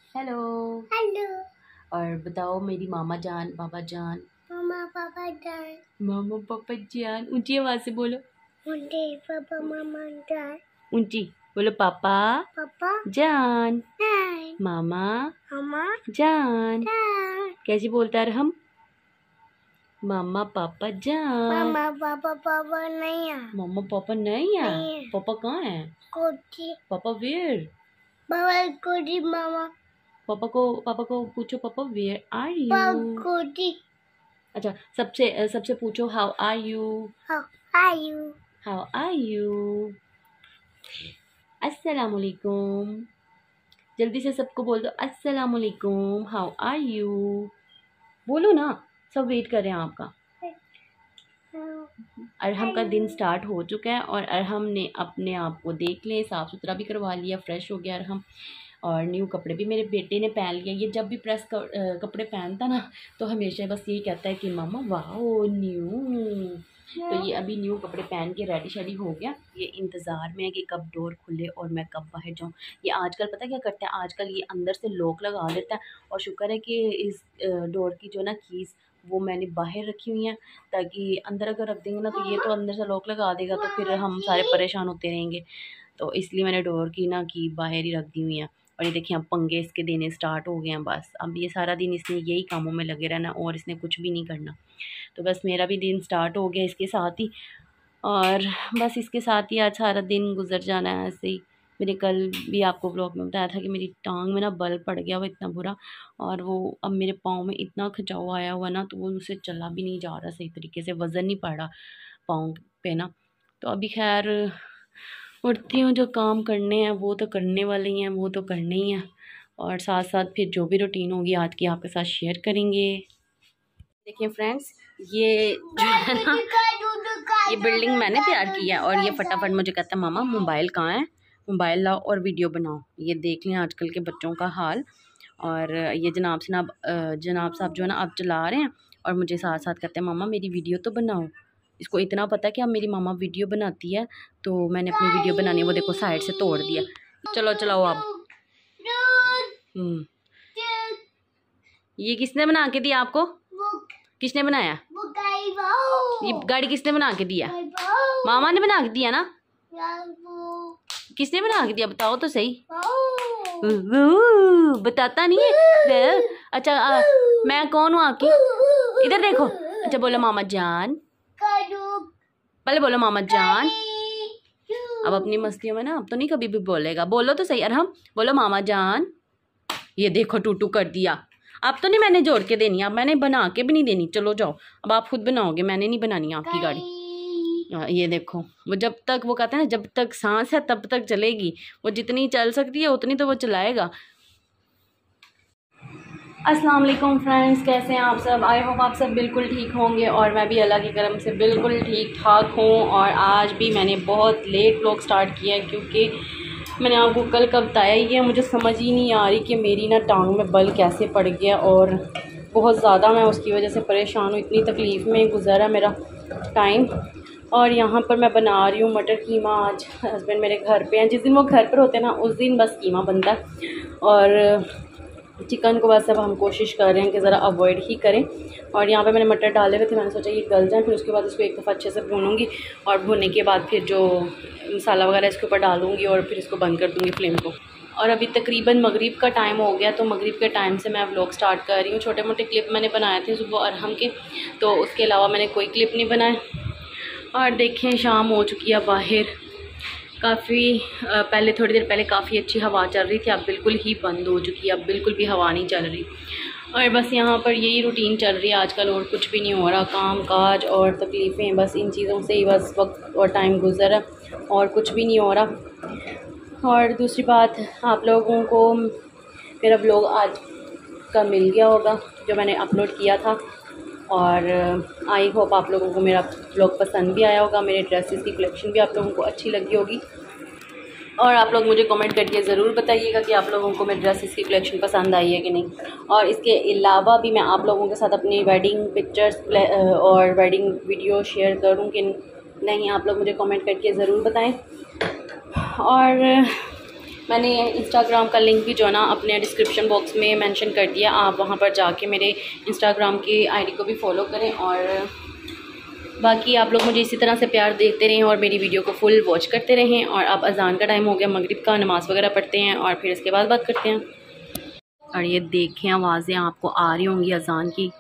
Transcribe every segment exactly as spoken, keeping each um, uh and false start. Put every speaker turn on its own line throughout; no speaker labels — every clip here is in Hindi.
हेलो।
हेलो।
और बताओ मेरी मामा जान पापा जान।
मामा पापा जान।
मामा पापा जान ऊंची आवाज से बोलो।
मुझे पापा मामा जान।
ऊंची बोलो। पापा
पापा
जान
जान।
मामा
मामा
जान।
जान।
कैसे बोलता है हम? मामा पापा जान।
मामा पापा पापा नहीं है।
मामा पापा नहीं है।
नहीं है।
पापा कहाँ है?
कोठी।
पापा वेयर?
पापा कोठी मामा।
पापा को पापा को पूछो पापा वेयर आर
पापा
यू।
कोठी।
अच्छा सबसे सबसे पूछो how are you.
How are you.
How are you. अस्सलाम वालेकुम। जल्दी से सबको बोल दो अस्सलाम वालेकुम। How are you. बोलो ना, सब वेट कर रहे हैं आपका। अरहम का दिन स्टार्ट हो चुका है और अरहम ने अपने आप को देख लें, साफ़ सुथरा भी करवा लिया, फ्रेश हो गया अरहम। और न्यू कपड़े भी मेरे बेटे ने पहन लिया। ये जब भी प्रेस कपड़े पहनता ना तो हमेशा बस यही कहता है कि मामा वाह न्यू। तो ये अभी न्यू कपड़े पहन के रेडी शेडी हो गया। ये इंतज़ार में है कि कब डोर खुले और मैं कब बाहर जाऊँ। ये आजकल पता क्या करता है, आजकल ये अंदर से लॉक लगा देता है। और शुक्र है कि इस डोर की जो ना कीज़ वो मैंने बाहर रखी हुई हैं, ताकि अंदर अगर रख देंगे ना तो ये तो अंदर से लॉक लगा देगा, तो फिर हम सारे परेशान होते रहेंगे। तो इसलिए मैंने डोर की ना की बाहर ही रख दी हुई हैं। और ये देखिए अब पंगे इसके देने स्टार्ट हो गए हैं। बस अब ये सारा दिन इसने यही कामों में लगे रहना और इसने कुछ भी नहीं करना। तो बस मेरा भी दिन स्टार्ट हो गया इसके साथ ही, और बस इसके साथ ही आज सारा दिन गुजर जाना है ऐसे ही। मैंने कल भी आपको ब्लॉग में बताया था कि मेरी टांग में ना बल पड़ गया वो इतना बुरा, और वो अब मेरे पाँव में इतना खिंचाव आया हुआ ना, तो वो उससे चला भी नहीं जा रहा सही तरीके से, वज़न नहीं पड़ रहा पाँव पे ना। तो अभी खैर उठती हूँ, जो काम करने हैं वो तो करने वाले ही हैं, वो तो करने ही हैं, और साथ साथ फिर जो भी रूटीन होगी आज की आपके साथ शेयर करेंगे। देखिए फ्रेंड्स, ये जो है ना ये बिल्डिंग मैंने तैयार की है, और ये फटाफट मुझे कहता है मामा मोबाइल कहाँ है, मोबाइल लाओ और वीडियो बनाओ। ये देख लें आजकल के बच्चों का हाल। और ये जनाब जनाब जनाब साहब जो है ना अब चला रहे हैं, और मुझे साथ साथ कहते हैं मामा मेरी वीडियो तो बनाओ। इसको इतना पता है कि अब मेरी मामा वीडियो बनाती है, तो मैंने अपनी वीडियो बनानी वो देखो साइड से तोड़ दिया। चलो चलाओ आप। हम्म ये किसने बना के दिया आपको? किसने बनाया? ये गाड़ी किसने बना के दिया? मामा ने बना के दिया ना? किसने बना के दिया बताओ तो सही। बताता नहीं है। अच्छा आ, मैं कौन हूँ आपकी? इधर देखो। अच्छा बोलो मामा जान, पहले बोलो मामा जान। अब अपनी मस्तियों में ना अब तो नहीं कभी भी बोलेगा। बोलो तो सही अरहम, बोलो मामा जान। ये देखो टूटू कर दिया। अब तो नहीं मैंने जोड़ के देनी, अब मैंने बना के भी नहीं देनी। चलो जाओ, अब आप खुद बनाओगे, मैंने नहीं बनानी आपकी गाड़ी। ये देखो वो जब तक वो कहते हैं ना जब तक सांस है तब तक चलेगी। वो जितनी चल सकती है उतनी तो वो चलाएगा। अस्सलाम वालेकुम फ्रेंड्स, कैसे हैं आप सब? आई होप आप सब बिल्कुल ठीक होंगे, और मैं भी अल्लाह की करम से बिल्कुल ठीक ठाक हूँ। और आज भी मैंने बहुत लेट व्लॉग स्टार्ट किया है, क्योंकि मैंने आपको कल का बताया ही है, मुझे समझ ही नहीं आ रही कि मेरी ना टांग में बल कैसे पड़ गया, और बहुत ज़्यादा मैं उसकी वजह से परेशान हूँ। इतनी तकलीफ़ में गुजरा मेरा टाइम। और यहाँ पर मैं बना रही हूँ मटर कीमा। आज हस्बैंड मेरे घर पे हैं, जिस दिन वो घर पर होते हैं ना उस दिन बस कीमा बनता है, और चिकन को बस अब हम कोशिश कर रहे हैं कि ज़रा अवॉइड ही करें। और यहाँ पे मैंने मटर डाले हुए थे, मैंने सोचा ये गल जाए, फिर उसके बाद इसको एक दफ़ा अच्छे से भूनूंगी, और भूनने के बाद फिर जो मसाला वगैरह इसके ऊपर डालूंगी और फिर इसको बंद कर दूँगी फ्लेम को। और अभी तकरीबन मगरिब का टाइम हो गया, तो मगरिब के टाइम से मैं व्लॉग स्टार्ट कर रही हूँ। छोटे मोटे क्लिप मैंने बनाए थे सुबह अरहम के, तो उसके अलावा मैंने कोई क्लिप नहीं बनाए। और देखें शाम हो चुकी है, बाहर काफ़ी पहले थोड़ी देर पहले काफ़ी अच्छी हवा चल रही थी, अब बिल्कुल ही बंद हो चुकी है, अब बिल्कुल भी हवा नहीं चल रही। और बस यहाँ पर यही रूटीन चल रही है आजकल, और कुछ भी नहीं हो रहा। काम काज और तकलीफ़ें, बस इन चीज़ों से ही बस वक्त और टाइम गुजरा, और कुछ भी नहीं हो रहा। और दूसरी बात, आप लोगों को मेरा ब्लॉग आज का मिल गया होगा जो मैंने अपलोड किया था, और आई होप आप लोगों को मेरा ब्लॉग पसंद भी आया होगा, मेरे ड्रेसेस की कलेक्शन भी आप लोगों को अच्छी लगी होगी। और आप लोग मुझे कमेंट करके ज़रूर बताइएगा कि आप लोगों को मेरे ड्रेसेस की कलेक्शन पसंद आई है कि नहीं। और इसके अलावा भी मैं आप लोगों के साथ अपनी वेडिंग पिक्चर्स और वेडिंग वीडियो शेयर करूँ कि नहीं, आप लोग मुझे कमेंट करके ज़रूर बताएं। और मैंने इंस्टाग्राम का लिंक भी जो है ना अपने डिस्क्रिप्शन बॉक्स में मेंशन कर दिया, आप वहाँ पर जाके मेरे इंस्टाग्राम की आईडी को भी फॉलो करें। और बाकी आप लोग मुझे इसी तरह से प्यार देते रहें और मेरी वीडियो को फुल वॉच करते रहें। और अब अजान का टाइम हो गया, मगरिब का, नमाज़ वगैरह पढ़ते हैं और फिर इसके बाद बात करते हैं। और ये देखें आवाज़ें आपको आ रही होंगी अजान की।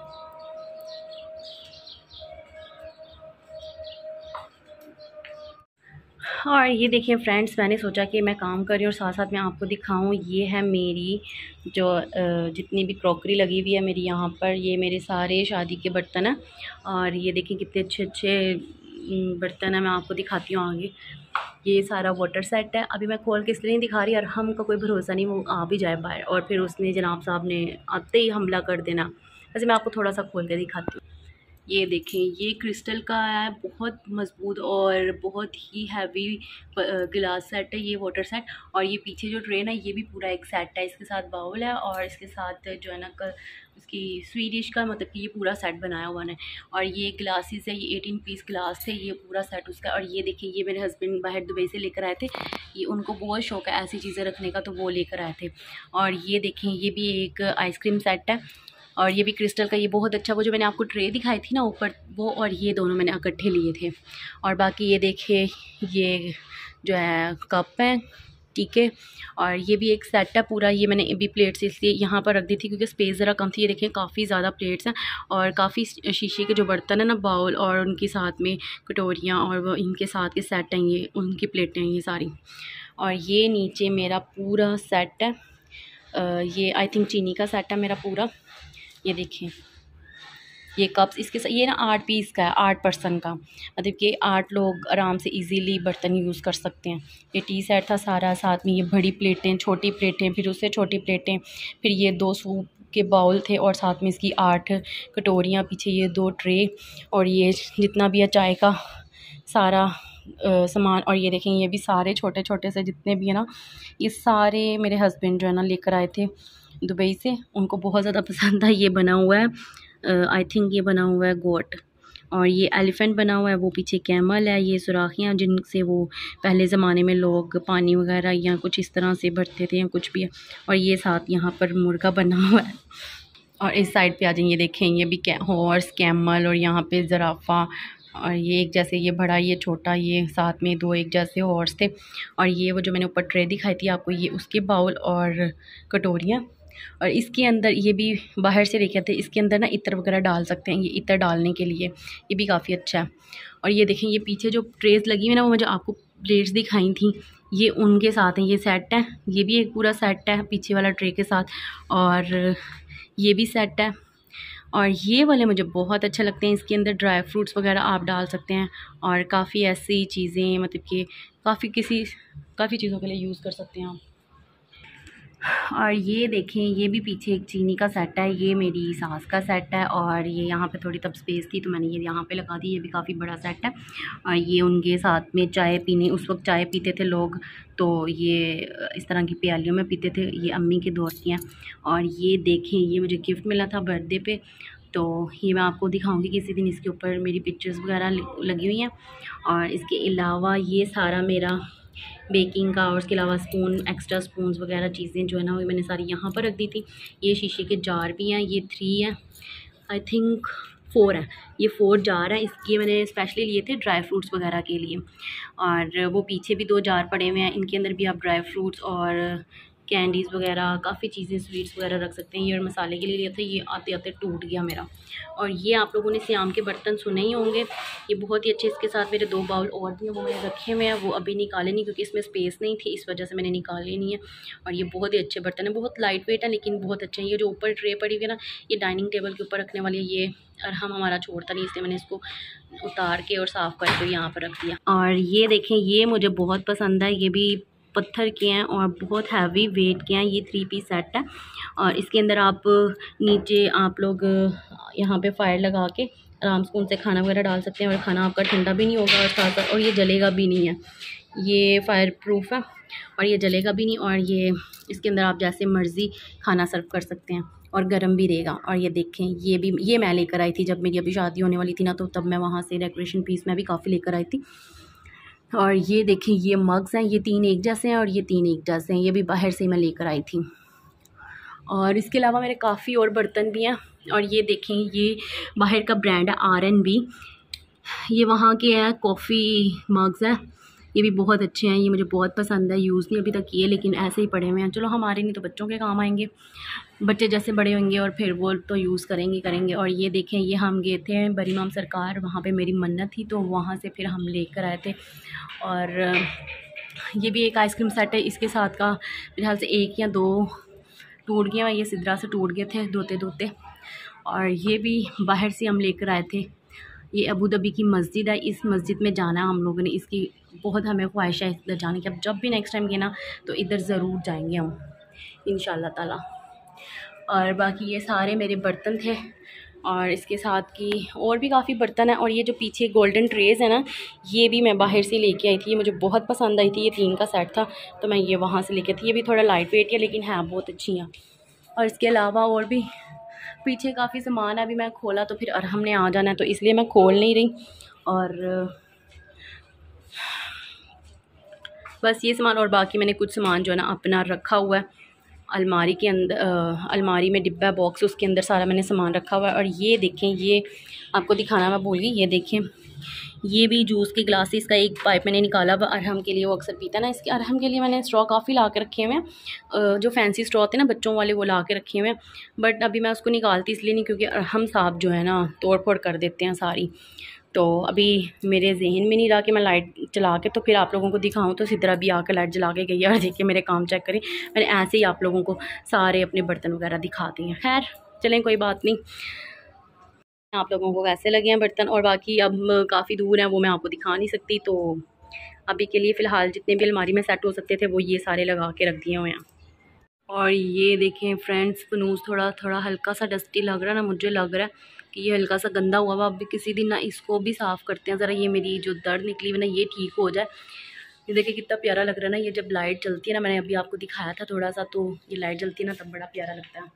और ये देखिए फ्रेंड्स, मैंने सोचा कि मैं काम कर रही हूँ और साथ साथ मैं आपको दिखाऊं। ये है मेरी जो जितनी भी क्रॉकरी लगी हुई है मेरी यहाँ पर, ये मेरे सारे शादी के बर्तन हैं। और ये देखें कितने अच्छे अच्छे बर्तन हैं, मैं आपको दिखाती हूँ आगे। ये सारा वाटर सेट है। अभी मैं खोल के इसलिए नहीं दिखा रही, अरहम का कोई भरोसा नहीं, वो आ भी जाए बाहर और फिर उसने जनाब साहब ने आते ही हमला कर देना। वैसे मैं आपको थोड़ा सा खोल के दिखाती हूँ। ये देखें, ये क्रिस्टल का है, बहुत मज़बूत और बहुत ही हैवी गिलास सेट है ये वाटर सेट। और ये पीछे जो ट्रेन है ये भी पूरा एक सेट है, इसके साथ बाउल है और इसके साथ जो है ना कर उसकी स्वीडिश का मतलब कि ये पूरा सेट बनाया हुआ है। और ये ग्लासेस है, ये एटीन पीस ग्लास थे, ये पूरा सेट उसका। और ये देखिए, ये मेरे हस्बैंड बाहर दुबई से लेकर आए थे, ये उनको बहुत शौक है ऐसी चीज़ें रखने का, तो वो लेकर आए थे। और ये देखें, ये भी एक आइसक्रीम सेट है और ये भी क्रिस्टल का, ये बहुत अच्छा, वो जो मैंने आपको ट्रे दिखाई थी ना ऊपर, वो और ये दोनों मैंने इकट्ठे लिए थे। और बाकी ये देखिए, ये जो है कप है, ठीक है। और ये भी एक सेट है पूरा। ये मैंने भी प्लेट्स इसलिए यहाँ पर रख दी थी क्योंकि स्पेस ज़रा कम थी। ये देखें काफ़ी ज़्यादा प्लेट्स हैं और काफ़ी शीशे के जो बर्तन हैं ना, बाउल और उनके साथ में कटोरियाँ और वो इनके साथ के सेट हैं, ये उनकी प्लेटें हैं ये सारी। और ये नीचे मेरा पूरा सेट है, ये आई थिंक चीनी का सेट है मेरा पूरा। ये देखिए, ये कप्स, इसके साथ ये ना आठ पीस का है, आठ पर्सन का, मतलब कि आठ लोग आराम से इजीली बर्तन यूज़ कर सकते हैं। ये टी सेट था सारा, साथ में ये बड़ी प्लेटें, छोटी प्लेटें, फिर उससे छोटी प्लेटें, फिर ये दो सूप के बाउल थे और साथ में इसकी आठ कटोरियाँ, पीछे ये दो ट्रे और ये जितना भी है चाय का सारा सामान। और ये देखें, ये भी सारे छोटे छोटे से जितने भी है ना, ये सारे मेरे हस्बैंड जो है ना लेकर आए थे दुबई से, उनको बहुत ज़्यादा पसंद है। ये बना हुआ है, आई थिंक ये बना हुआ है गोट, और ये एलिफेंट बना हुआ है, वो पीछे कैमल है। ये सुराखियाँ जिनसे वो पहले ज़माने में लोग पानी वगैरह या कुछ इस तरह से भरते थे या कुछ भी है। और ये साथ यहाँ पर मुर्गा बना हुआ है। और इस साइड पे आ जाएंगे, ये देखें, ये भी हॉर्स, कैमल और यहाँ पे ज़राफ़ा। और ये एक जैसे ये बड़ा, ये छोटा, ये साथ में दो एक जैसे हॉर्स थे। और ये वो जो मैंने ऊपर ट्रे दिखाई थी आपको, ये उसके बाउल और कटोरियाँ। और इसके अंदर ये भी बाहर से लेके आते, इसके अंदर ना इत्र वगैरह डाल सकते हैं, ये इत्र डालने के लिए ये भी काफ़ी अच्छा है। और ये देखें, ये पीछे जो ट्रेस लगी हुई ना, वो मुझे आपको प्लेट्स दिखाई थी, ये उनके साथ हैं, ये सेट है, ये भी एक पूरा सेट है पीछे वाला ट्रे के साथ। और ये भी सेट है। और ये वाले मुझे बहुत अच्छे लगते हैं, इसके अंदर ड्राई फ्रूट्स वगैरह आप डाल सकते हैं और काफ़ी ऐसी चीज़ें, मतलब कि काफ़ी किसी काफ़ी चीज़ों के लिए यूज़ कर सकते हैं आप। और ये देखें, ये भी पीछे एक चीनी का सेट है, ये मेरी सास का सेट है। और ये यहाँ पे थोड़ी तब स्पेस थी तो मैंने ये यहाँ पे लगा दी, ये भी काफ़ी बड़ा सेट है। और ये उनके साथ में चाय पीने, उस वक्त चाय पीते थे लोग, तो ये इस तरह की प्यालियों में पीते थे, ये अम्मी के दोस्त हैं। और ये देखें, ये मुझे गिफ्ट मिला था बर्थडे पे, तो ये मैं आपको दिखाऊंगी किसी दिन, इसके ऊपर मेरी पिक्चर्स वगैरह लगी हुई हैं। और इसके अलावा ये सारा मेरा बेकिंग का, और उसके अलावा स्पून, एक्स्ट्रा स्पून्स वगैरह चीज़ें जो है ना, वो मैंने सारी यहाँ पर रख दी थी। ये शीशे के जार भी हैं, ये थ्री हैं, आई थिंक फोर है, ये फोर जार है। इसके मैंने स्पेशली लिए थे ड्राई फ्रूट्स वगैरह के लिए। और वो पीछे भी दो जार पड़े हुए हैं, इनके अंदर भी आप ड्राई फ्रूट्स और कैंडीज़ वगैरह, काफ़ी चीज़ें, स्वीट्स वगैरह रख सकते हैं। ये और मसाले के लिए लिया था, ये आते आते टूट गया मेरा। और ये आप लोगों ने सियाम के बर्तन सुने ही होंगे, ये बहुत ही अच्छे। इसके साथ मेरे दो बाउल और भी हैं, वो मैंने रखे हुए हैं, वो अभी निकाले नहीं क्योंकि इसमें स्पेस नहीं थी, इस वजह से मैंने निकाले नहीं है। और ये बहुत ही अच्छे बर्तन है, बहुत लाइट वेट है लेकिन बहुत अच्छे हैं। ये जो ऊपर ट्रे पड़ी हुई है ना, ये डाइनिंग टेबल के ऊपर रखने वाली है, ये और हम हमारा छोड़ता नहीं, इसलिए मैंने इसको उतार के और साफ़ करके यहाँ पर रख दिया। और ये देखें, ये मुझे बहुत पसंद है, ये भी पत्थर के हैं और बहुत हैवी वेट के हैं। ये थ्री पीस सेट है और इसके अंदर आप नीचे आप लोग यहाँ पे फायर लगा के आराम से उनसे खाना वगैरह डाल सकते हैं और खाना आपका ठंडा भी नहीं होगा और साथ साथ और ये जलेगा भी नहीं है, ये फायर प्रूफ है और ये जलेगा भी नहीं। और ये इसके अंदर आप जैसे मर्ज़ी खाना सर्व कर सकते हैं और गर्म भी रहेगा। और ये देखें, ये भी ये मैं लेकर आई थी जब मेरी अभी शादी होने वाली थी ना, तो तब मैं वहाँ से डेकोरेशन पीस में भी काफ़ी लेकर आई थी। और ये देखें ये मग्स हैं, ये तीन एक जैसे हैं और ये तीन एक जैसे हैं, ये भी बाहर से मैं लेकर आई थी। और इसके अलावा मेरे काफ़ी और बर्तन भी हैं। और ये देखें ये बाहर का ब्रांड है आर एन बी, ये वहाँ के हैं कॉफ़ी मग्स हैं, ये भी बहुत अच्छे हैं, ये मुझे बहुत पसंद है। यूज़ नहीं अभी तक किए लेकिन ऐसे ही पड़े हुए हैं, चलो हमारे नहीं तो बच्चों के काम आएंगे, बच्चे जैसे बड़े होंगे और फिर वो तो यूज़ करेंगे करेंगे। और ये देखें ये हम गए थे बरी इमाम सरकार, वहाँ पे मेरी मन्नत थी तो वहाँ से फिर हम लेकर आए थे। और ये भी एक आइसक्रीम सेट है, इसके साथ का मेरे ख्याल से एक या दो टूट गया, ये सिदरा से टूट गए थे धोते धोते। और ये भी बाहर से हम लेकर आए थे, ये अबू धाबी की मस्जिद है, इस मस्जिद में जाना है हम लोगों ने, इसकी बहुत हमें ख्वाहिश है इधर जाने की। अब जब भी नेक्स्ट टाइम गए ना तो इधर ज़रूर जाएंगे हम इंशाल्लाह ताला। और बाकी ये सारे मेरे बर्तन थे और इसके साथ की और भी काफ़ी बर्तन है। और ये जो पीछे गोल्डन ट्रेज़ है ना, ये भी मैं बाहर से लेके आई थी, ये मुझे बहुत पसंद आई थी, ये तीन का सेट था तो मैं ये वहाँ से लेके थी। ये भी थोड़ा लाइट वेट है लेकिन है बहुत अच्छी हैं। और इसके अलावा और भी पीछे काफ़ी सामान है, अभी मैं खोला तो फिर अरहम ने आ जाना है तो इसलिए मैं खोल नहीं रही। और बस ये सामान और बाकी मैंने कुछ सामान जो है ना अपना रखा हुआ है अलमारी के अंदर, अलमारी में डिब्बा बॉक्स उसके अंदर सारा मैंने सामान रखा हुआ है। और ये देखें ये आपको दिखाना मैं भूल गई, ये देखें ये भी जूस के ग्लासेस का एक पाइप मैंने निकाला हुआ अरहम के लिए, वो अक्सर पीता है ना, इसके अरहम के लिए मैंने स्ट्रॉ काफ़ी ला के रखे हुए हैं, जो फैंसी स्ट्रॉ होते हैं ना बच्चों वाले वो ला के रखे हुए हैं। बट अभी मैं उसको निकालती इसलिए नहीं क्योंकि अरहम साहब जो है ना तोड़ फोड़ कर देते हैं सारी, तो अभी मेरे जहन में नहीं रहा कि मैं लाइट चला के तो फिर आप लोगों को दिखाऊं। तो सिद्रा भी आकर लाइट जला के गई है और देखिए मेरे काम चेक करें, मैंने ऐसे ही आप लोगों को सारे अपने बर्तन वगैरह दिखाते हैं। खैर चलें कोई बात नहीं, आप लोगों को कैसे लगे हैं बर्तन। और बाकी अब काफ़ी दूर हैं वो मैं आपको दिखा नहीं सकती, तो अभी के लिए फ़िलहाल जितने भी अलमारी में सेट हो सकते थे वो ये सारे लगा के रख दिए हुए हैं। और ये देखें फ्रेंड्स फनूस थोड़ा थोड़ा हल्का सा डस्टी लग रहा है ना, मुझे लग रहा है कि ये हल्का सा गंदा हुआ हुआ, अभी किसी दिन ना इसको भी साफ़ करते हैं ज़रा, ये मेरी जो दर्द निकली हुई ना ये ठीक हो जाए। ये देखिए कितना प्यारा लग रहा है ना, ये जब लाइट जलती है ना, मैंने अभी आपको दिखाया था थोड़ा सा, तो ये लाइट जलती है ना तब बड़ा प्यारा लगता है।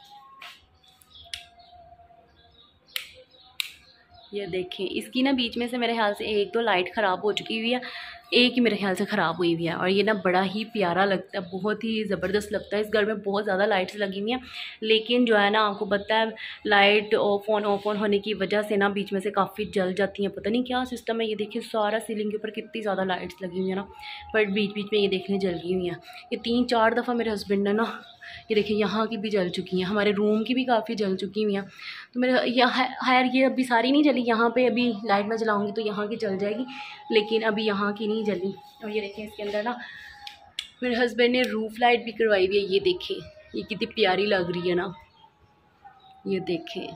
ये देखें इसकी ना बीच में से मेरे ख्याल से एक दो लाइट ख़राब हो चुकी हुई है, एक ही मेरे ख्याल से ख़राब हुई हुई है। और ये ना बड़ा ही प्यारा लगता है, बहुत ही ज़बरदस्त लगता है। इस घर में बहुत ज़्यादा लाइट्स लगी हुई हैं लेकिन जो है ना आपको पता है light off on off on होने की वजह से ना बीच में से काफ़ी जल जाती हैं, पता नहीं क्या सिस्टम है। ये देखिए सारा सीलिंग के ऊपर कितनी ज़्यादा लाइट्स लगी हुई हैं ना, पर बीच बीच में ये देखने जल गई हुई हैं। ये तीन चार दफ़ा मेरे हस्बैंड ने ना, ये देखिए यहाँ की भी जल चुकी हैं, हमारे रूम की भी काफ़ी जल चुकी हुई हैं। तो मेरे यहाँ खैर ये अभी सारी नहीं जली, यहाँ पे अभी लाइट में जलाऊंगी तो यहाँ की जल जाएगी लेकिन अभी यहाँ की नहीं जली। और ये देखें इसके अंदर ना मेरे हस्बैंड ने रूफ लाइट भी करवाई हुई है, ये देखें ये कितनी प्यारी लग रही है ना, ये देखें।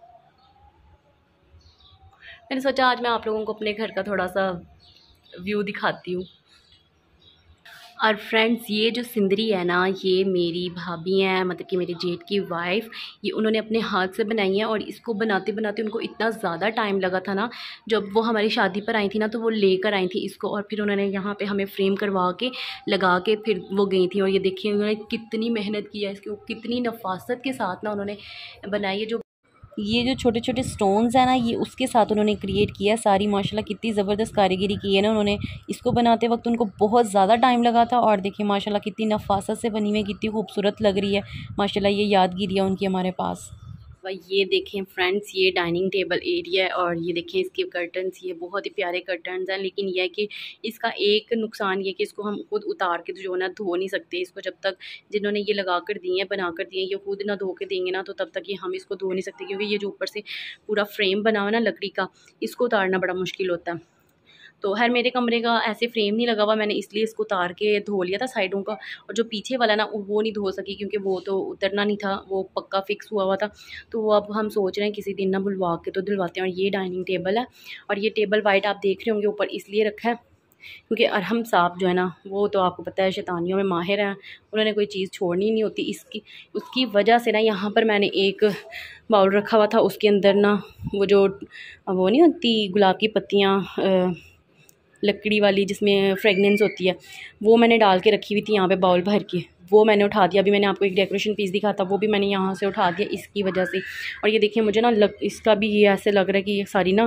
मैंने सोचा आज मैं आप लोगों को अपने घर का थोड़ा सा व्यू दिखाती हूँ। और फ्रेंड्स ये जो सिंदरी है ना ये मेरी भाभी हैं, मतलब कि मेरे जेठ की वाइफ, ये उन्होंने अपने हाथ से बनाई है। और इसको बनाते बनाते उनको इतना ज़्यादा टाइम लगा था ना, जब वो हमारी शादी पर आई थी ना तो वो लेकर आई थी इसको और फिर उन्होंने यहाँ पे हमें फ्रेम करवा के लगा के फिर वो गई थी। और ये देखिए उन्होंने कितनी मेहनत की है इसके, कितनी नफासत के साथ ना उन्होंने बनाई है। जो ये जो छोटे छोटे स्टोन्स हैं ना ये उसके साथ उन्होंने क्रिएट किया सारी, माशाल्लाह कितनी ज़बरदस्त कारीगरी की है ना उन्होंने। इसको बनाते वक्त उनको बहुत ज़्यादा टाइम लगा था और देखिए माशाल्लाह कितनी नफासत से बनी हुई, कितनी खूबसूरत लग रही है माशाल्लाह। ये यादगिरी है उनकी हमारे पास। भाई ये देखें फ्रेंड्स ये डाइनिंग टेबल एरिया है और ये देखें इसके कर्टन्स, ये बहुत ही प्यारे कर्टन्स हैं। लेकिन यह है कि इसका एक नुकसान ये कि इसको हम खुद उतार के जो है ना धो नहीं सकते इसको, जब तक जिन्होंने ये लगा कर दिए हैं बना कर दिए हैं ये खुद ना धो के देंगे ना तो तब तक ये हम इसको धो नहीं सकते, क्योंकि ये जो ऊपर से पूरा फ्रेम बना हुआ है ना लकड़ी का, इसको उतारना बड़ा मुश्किल होता है। तो हर मेरे कमरे का ऐसे फ्रेम नहीं लगा हुआ, मैंने इसलिए इसको उतार के धो लिया था साइडों का, और जो पीछे वाला ना वो नहीं धो सकी क्योंकि वो तो उतरना नहीं था, वो पक्का फिक्स हुआ हुआ था। तो वो अब हम सोच रहे हैं किसी दिन ना बुलवा के तो दिलवाते हैं। और ये डाइनिंग टेबल है और ये टेबल वाइट आप देख रहे होंगे ऊपर इसलिए रखा है क्योंकि अरहम साहब जो है ना वो तो आपको पता है शैतानियों में माहिर हैं, उन्होंने कोई चीज़ छोड़नी नहीं होती। इसकी उसकी वजह से ना यहाँ पर मैंने एक बाउल रखा हुआ था, उसके अंदर ना वो जो वो नहीं होती गुलाब की पत्तियाँ लकड़ी वाली जिसमें फ्रेगनेंस होती है, वो मैंने डाल के रखी हुई थी यहाँ पे बाउल भर के, वो मैंने उठा दिया। अभी मैंने आपको एक डेकोरेशन पीस दिखा था वो भी मैंने यहाँ से उठा दिया इसकी वजह से। और ये देखिए मुझे ना लग इसका भी ये ऐसे लग रहा है कि ये सारी ना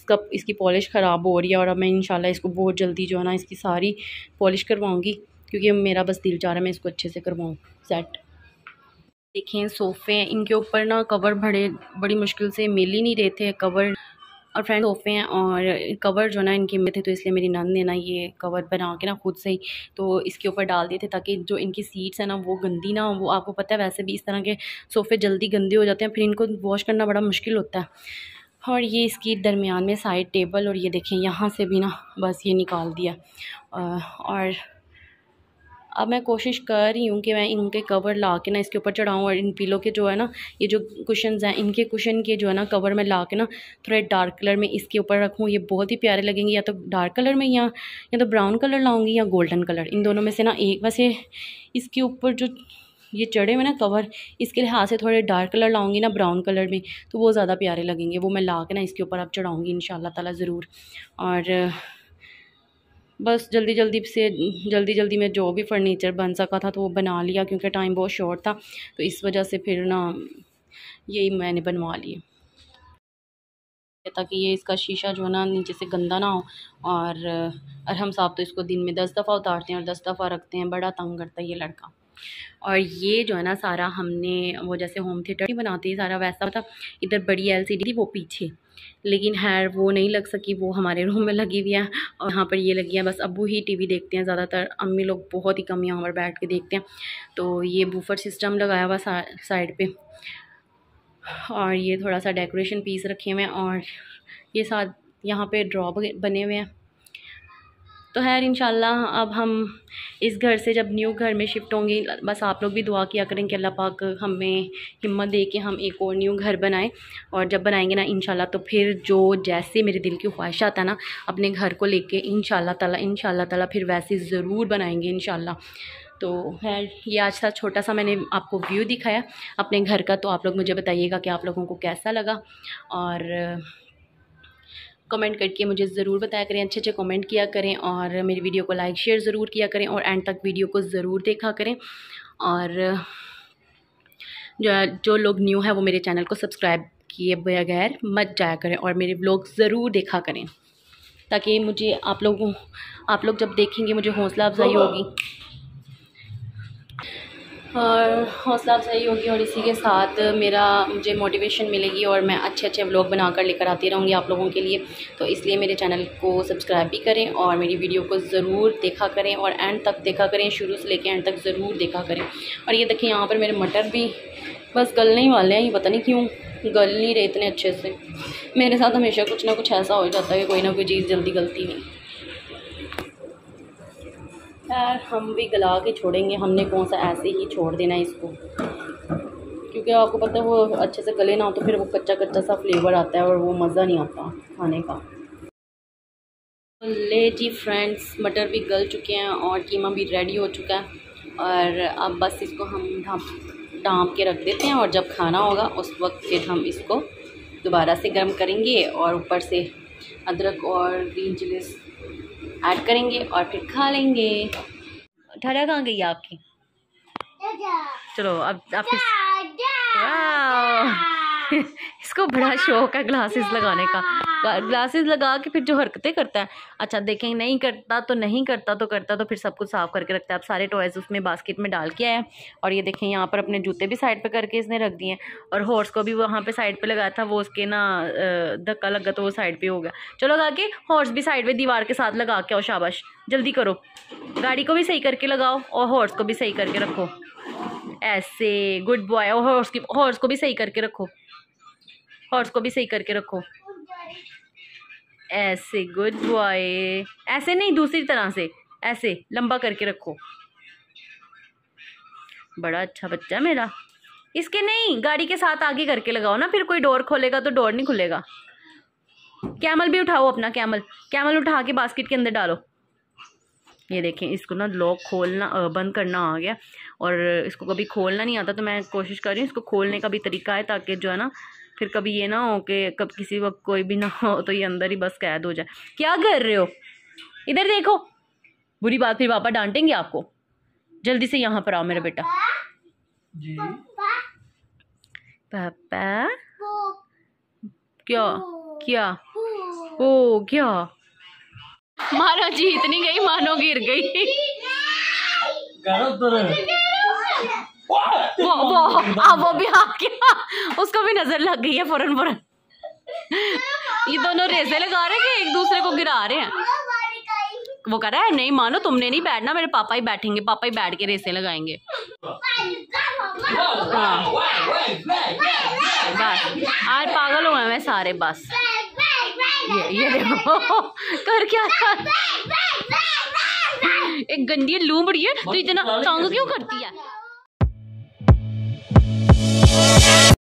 इसका इसकी पॉलिश ख़राब हो रही है और अब मैं इंशाल्लाह इसको बहुत जल्दी जो है ना इसकी सारी पॉलिश करवाऊँगी, क्योंकि मेरा बस दिल चाह रहा है मैं इसको अच्छे से करवाऊँ सेट। देखें सोफ़े हैं, इनके ऊपर ना कवर बड़े बड़ी मुश्किल से मिल ही नहीं रहे थे कवर। और फ्रेंड सोफ़े हैं और कवर जो ना इनके में थे, तो इसलिए मेरी नंद ने ना ये कवर बना के ना खुद से ही तो इसके ऊपर डाल दिए थे, ताकि जो इनकी सीट्स हैं ना वो गंदी ना हो। वो आपको पता है वैसे भी इस तरह के सोफ़े जल्दी गंदे हो जाते हैं, फिर इनको वॉश करना बड़ा मुश्किल होता है। और ये इसकी दरमियान में साइड टेबल, और ये देखें यहाँ से भी ना बस ये निकाल दिया। और अब मैं कोशिश कर रही हूँ कि मैं इनके कवर ला के ना इसके ऊपर चढ़ाऊँ, और इन पिलो के जो है ना ये जो कुशन्स हैं इनके कुशन के जो है ना कवर में ला के ना थोड़ा डार्क कलर में इसके ऊपर रखूँ। ये बहुत ही प्यारे लगेंगे, या तो डार्क कलर में या या तो ब्राउन कलर लाऊंगी या गोल्डन कलर, इन दोनों में से ना एक। वैसे इसके ऊपर जो ये चढ़े हुए ना कवर, इसके लिहाज से थोड़े डार्क कलर लाऊंगी ना ब्राउन कलर में, तो वो ज़्यादा प्यारे लगेंगे। वो मैं ला के ना इसके ऊपर अब चढ़ाऊँगी इंशाल्लाह ताला ज़रूर। और बस जल्दी जल्दी से जल्दी जल्दी में जो भी फर्नीचर बन सका था तो वो बना लिया, क्योंकि टाइम बहुत शॉर्ट था, तो इस वजह से फिर ना यही मैंने बनवा लिए, ताकि ये इसका शीशा जो है ना नीचे से गंदा ना हो। और अरहम साहब तो इसको दिन में दस दफ़ा उतारते हैं और दस दफ़ा रखते हैं, बड़ा तंग करता है ये लड़का। और ये जो है ना सारा हमने वो जैसे होम थिएटर बनाते हैं सारा वैसा था। इधर बड़ी एलसीडी थी वो पीछे, लेकिन खैर वो नहीं लग सकी, वो हमारे रूम में लगी हुई है और यहाँ पर ये लगी है। बस अब्बू ही टीवी देखते हैं ज़्यादातर, अम्मी लोग बहुत ही कम यहाँ पर बैठ के देखते हैं। तो ये बूफर सिस्टम लगाया हुआ सा, साइड पे, और ये थोड़ा सा डेकोरेशन पीस रखे हुए हैं, और ये साथ यहाँ पे ड्रॉ बने हुए हैं। तो खैर इंशाल्लाह अब हम इस घर से जब न्यू घर में शिफ्ट होंगे, बस आप लोग भी दुआ किया करें कि अल्लाह पाक हमें हिम्मत दे के हम एक और न्यू घर बनाएं। और जब बनाएंगे ना इंशाल्लाह, तो फिर जो जैसे मेरे दिल की ख्वाहिशात है ना अपने घर को लेके इंशाल्लाह ताला इंशाल्लाह ताला फिर वैसे ज़रूर बनाएंगे इंशाल्लाह। तो खैर ये आज था छोटा सा मैंने आपको व्यू दिखाया अपने घर का। तो आप लोग मुझे बताइएगा कि आप लोगों को कैसा लगा, और कमेंट करके मुझे ज़रूर बताया करें, अच्छे अच्छे कमेंट किया करें, और मेरी वीडियो को लाइक शेयर ज़रूर किया करें, और एंड तक वीडियो को ज़रूर देखा करें। और जो जो लोग न्यू है वो मेरे चैनल को सब्सक्राइब किए बगैर मत जाया करें, और मेरे व्लॉग ज़रूर देखा करें, ताकि मुझे आप लोगों आप लोग जब देखेंगे मुझे हौसला अफजाई होगी और हौसला अफजाई होगी और इसी के साथ मेरा मुझे मोटिवेशन मिलेगी, और मैं अच्छे अच्छे व्लॉग बनाकर लेकर आती रहूँगी आप लोगों के लिए। तो इसलिए मेरे चैनल को सब्सक्राइब भी करें और मेरी वीडियो को ज़रूर देखा करें, और एंड तक देखा करें, शुरू से लेकर एंड तक ज़रूर देखा करें। और ये देखें यहाँ पर मेरे मटर भी बस गलने ही वाले हैं, ये पता नहीं क्यों गल नहीं रहे इतने अच्छे से। मेरे साथ हमेशा कुछ ना कुछ ऐसा हो जाता है कि कोई ना कोई चीज़ जल्दी गलती नहीं। यार हम भी गला के छोड़ेंगे, हमने कौन सा ऐसे ही छोड़ देना है इसको, क्योंकि आपको पता है वो अच्छे से गले ना हो तो फिर वो कच्चा कच्चा सा फ्लेवर आता है और वो मज़ा नहीं आता खाने का। ले जी फ्रेंड्स, मटर भी गल चुके हैं और कीमा भी रेडी हो चुका है, और अब बस इसको हम ढाँप ढाँप के रख देते हैं, और जब खाना होगा उस वक्त फिर हम इसको दोबारा से गर्म करेंगे और ऊपर से अदरक और ग्रीन चिलीज ऐड करेंगे और फिर खा लेंगे। ठहरा कहाँ गई आपकी? चलो अब आप इसको बड़ा शौक है ग्लासेस लगाने का, ग्लासेस लगा के फिर जो हरकतें करता है। अच्छा देखें, नहीं करता तो नहीं करता तो करता तो फिर सब कुछ साफ़ करके रखता है। अब सारे टॉयज़ उसमें बास्केट में डाल के आया, और ये देखें यहाँ पर अपने जूते भी साइड पे करके इसने रख दिए, और हॉर्स को भी वहाँ पे साइड पे लगाया था, वो उसके ना धक्का लगा तो वो साइड पे हो गया। चलो लगा के हॉर्स भी साइड में दीवार के साथ लगा के आओ, शाबाश जल्दी करो। गाड़ी को भी सही करके लगाओ और हॉर्स को भी सही करके रखो, ऐसे गुड बॉय। और हॉर्स की हॉर्स को भी सही करके रखो, हॉर्स को भी सही करके रखो, ऐसे गुड बॉय। ऐसे नहीं, दूसरी तरह से ऐसे लंबा करके रखो। बड़ा अच्छा बच्चा मेरा। इसके नहीं, गाड़ी के साथ आगे करके लगाओ ना, फिर कोई डोर खोलेगा तो डोर नहीं खुलेगा। कैमल भी उठाओ अपना, कैमल कैमल उठा के बास्केट के अंदर डालो। ये देखें, इसको ना लॉक खोलना बंद करना आ गया, और इसको कभी खोलना नहीं आता, तो मैं कोशिश कर रही हूँ इसको खोलने का भी तरीका है, ताकि जो है ना फिर कभी ये ना हो कि कब किसी वक्त कोई भी ना हो तो ये अंदर ही बस कैद हो जाए। क्या कर रहे हो? इधर देखो, बुरी बात फिर पापा डांटेंगे आपको। जल्दी से यहाँ पर आओ मेरा बेटा। जी पापा क्या क्या ओ क्या, मानो जीत नहीं गई, मानो गिर गई। वो वो आ, वो भी आ गया, उसको भी नजर लग गई है फौरन फौरन। ये दोनों रेसे लगा रहे हैं कि एक दूसरे को गिरा रहे हैं। वो कह रहा है नहीं मानो तुमने नहीं बैठना, मेरे पापा ही बैठेंगे, पापा ही बैठ के रेसे लगाएंगे। हाँ बस आज पागल हुए मैं सारे, बस ये ये देखो कर क्या था। एक गंदी लू बड़ी है तो इतना तंग क्यों करती है।